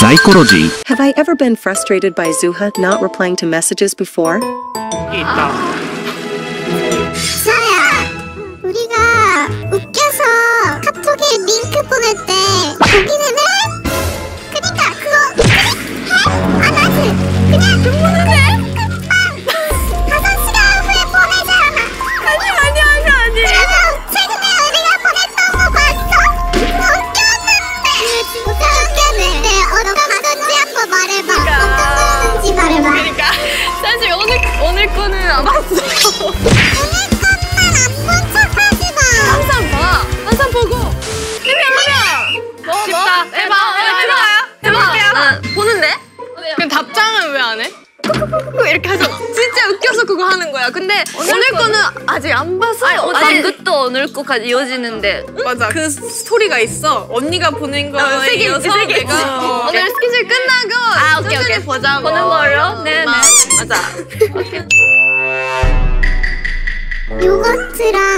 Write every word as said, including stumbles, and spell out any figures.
Psychology. Have I ever been frustrated by Zuha not replying to messages before? 있다. 자야, 우리가 웃겨서 카톡에 링크 보낼 때 거기는 해? 그니까 그거 해? 안 하지? 그냥 보내? 금방 다섯 시간 후에 보내잖아. 아니 아니 아니 아니. 그러면 최근에 우리가 보냈던 거 봤어? 그거 웃겼는데. 진짜 웃겼는데 어떤 건지 한번 말해봐. 어떤 건지 말해봐. 그러니까 사실 오늘 오늘 거는 안 봤어. 오늘 것만 안 본 척하지 마. 항상 봐. 항상 보고. 해면 해면. 쉽다. 해봐. 들어가요. 해볼게요. 나 보는데? 그럼 답장은 왜 안 해? 꾹꾹꾹꾹 이렇게 하잖아. 진짜 웃겨서 그거 하는 거야. 근데 오늘, 오늘 거는 아직 안 봐서. 아니, 방금도 오늘 거까지 이어지는데. 맞아. 그 스토리가 있어. 언니가 보낸 거에 세 개, 이어서 세 개. 내가 어. 오늘 스케줄 끝나고 아, 오케이, 천천히 오케이. 보자고. 보는 걸로? 네, 네. 맞아. 요거트랑